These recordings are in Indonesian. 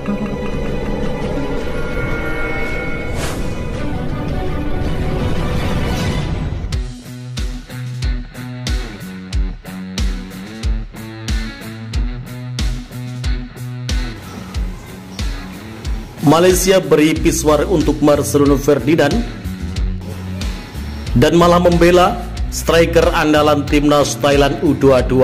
Malaysia beri piswar untuk Marcelino Ferdinand dan malah membela striker andalan timnas Thailand U22.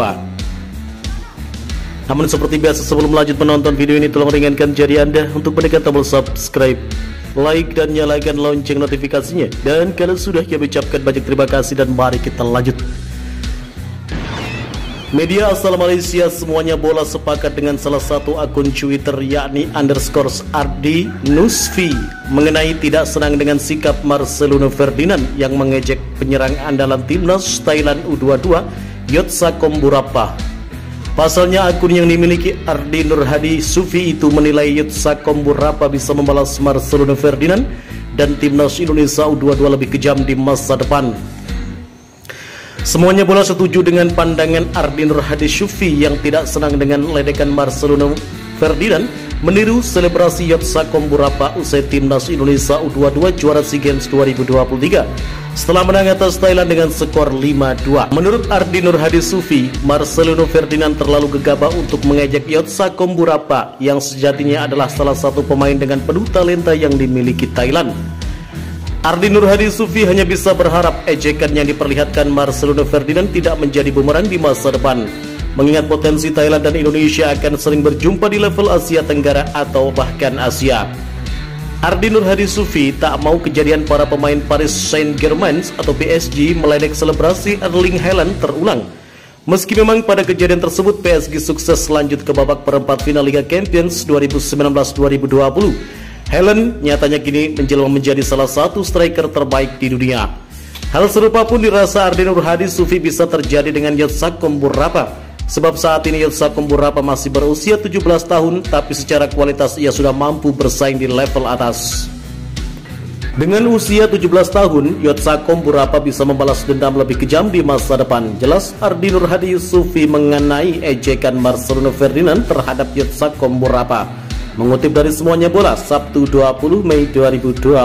Namun seperti biasa, sebelum lanjut menonton video ini, tolong ringankan jari Anda untuk menekan tombol subscribe, like, dan nyalakan lonceng notifikasinya. Dan kalau sudah, kami ucapkan banyak terima kasih dan mari kita lanjut. Media asal Malaysia Semuanya Bola sepakat dengan salah satu akun Twitter yakni _Ardi Nusfi mengenai tidak senang dengan sikap Marcelino Ferdinand yang mengejek penyerang andalan timnas Thailand U22 Yotsa Komburapa. Pasalnya akun yang dimiliki Ardi Nurhadi Sufi itu menilai Yotsa Komburapa bisa membalas Marcelino Ferdinand dan timnas Indonesia U22 lebih kejam di masa depan. Semuanya Bola setuju dengan pandangan Ardi Nurhadi Sufi yang tidak senang dengan ledekan Marcelino Ferdinand meniru selebrasi Yotsa Komburapa usai timnas Indonesia U22 juara SEA Games 2023 setelah menang atas Thailand dengan skor 5-2. Menurut Ardi Nurhadi Sufi, Marcelino Ferdinand terlalu gegabah untuk mengejek Yotsa Komburapa yang sejatinya adalah salah satu pemain dengan penuh talenta yang dimiliki Thailand. Ardi Nurhadi Sufi hanya bisa berharap ejekan yang diperlihatkan Marcelino Ferdinand tidak menjadi bumerang di masa depan, mengingat potensi Thailand dan Indonesia akan sering berjumpa di level Asia Tenggara atau bahkan Asia. Ardi Nurhadi Sufi tak mau kejadian para pemain Paris Saint-Germain atau PSG meledek selebrasi Erling Haaland terulang. Meski memang pada kejadian tersebut PSG sukses lanjut ke babak perempat final Liga Champions 2019-2020, Haaland nyatanya kini menjelma menjadi salah satu striker terbaik di dunia. Hal serupa pun dirasa Ardi Nurhadi Sufi bisa terjadi dengan Yotsa Komburapa, sebab saat ini Yotsa Komburapa masih berusia 17 tahun, tapi secara kualitas ia sudah mampu bersaing di level atas. Dengan usia 17 tahun, Yotsa Komburapa bisa membalas dendam lebih kejam di masa depan. Jelas Ardi Nurhadi Sufi mengenai ejekan Marcelino Ferdinand terhadap Yotsa Komburapa. Mengutip dari Semuanya Bola, Sabtu 20 Mei 2023.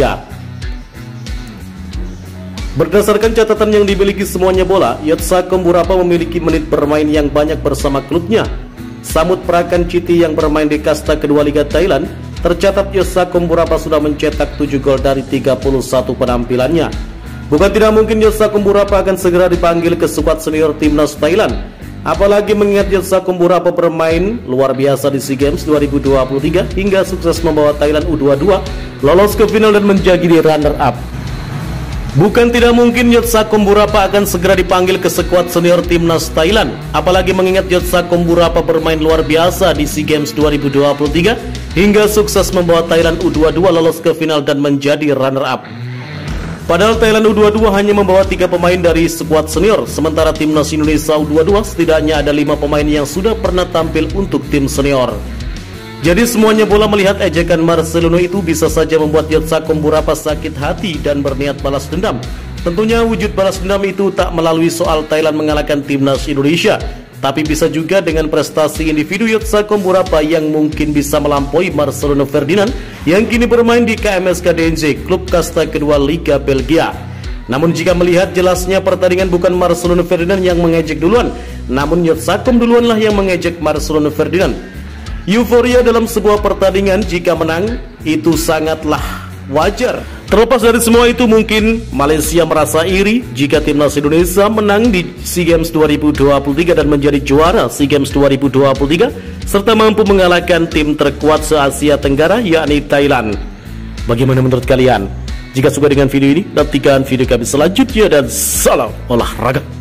Berdasarkan catatan yang dimiliki Semuanya Bola, Yotsa Komburapa memiliki menit bermain yang banyak bersama klubnya. Samut Prakan Citi yang bermain di kasta kedua Liga Thailand, tercatat Yotsa Komburapa sudah mencetak 7 gol dari 31 penampilannya. Bukan tidak mungkin Yotsa Komburapa akan segera dipanggil ke skuad senior timnas Thailand. Apalagi mengingat Yotsa Komburapa bermain luar biasa di SEA Games 2023 hingga sukses membawa Thailand U22 lolos ke final dan menjadi runner-up. Bukan tidak mungkin Yotsa Komburapa akan segera dipanggil ke skuad senior timnas Thailand. Apalagi mengingat Yotsa Komburapa bermain luar biasa di SEA Games 2023 hingga sukses membawa Thailand U22 lolos ke final dan menjadi runner-up. Padahal Thailand U22 hanya membawa 3 pemain dari skuad senior, sementara timnas Indonesia U22 setidaknya ada 5 pemain yang sudah pernah tampil untuk tim senior. Jadi Semuanya Bola melihat ejekan Marcelino itu bisa saja membuat Yotsa Komburapa sakit hati dan berniat balas dendam. Tentunya wujud balas dendam itu tak melalui soal Thailand mengalahkan timnas Indonesia, tapi bisa juga dengan prestasi individu Yotsa Komburapa yang mungkin bisa melampaui Marcelino Ferdinand yang kini bermain di KMSK DNJ, klub kasta kedua Liga Belgia. Namun jika melihat jelasnya pertandingan bukan Marcelino Ferdinand yang mengejek duluan, namun Yotsa Kom duluanlah yang mengejek Marcelino Ferdinand. Euforia dalam sebuah pertandingan jika menang itu sangatlah wajar. Terlepas dari semua itu, mungkin Malaysia merasa iri jika timnas Indonesia menang di SEA Games 2023 dan menjadi juara SEA Games 2023 serta mampu mengalahkan tim terkuat se-Asia Tenggara yakni Thailand. Bagaimana menurut kalian? Jika suka dengan video ini, nantikan video kami selanjutnya dan salam olahraga.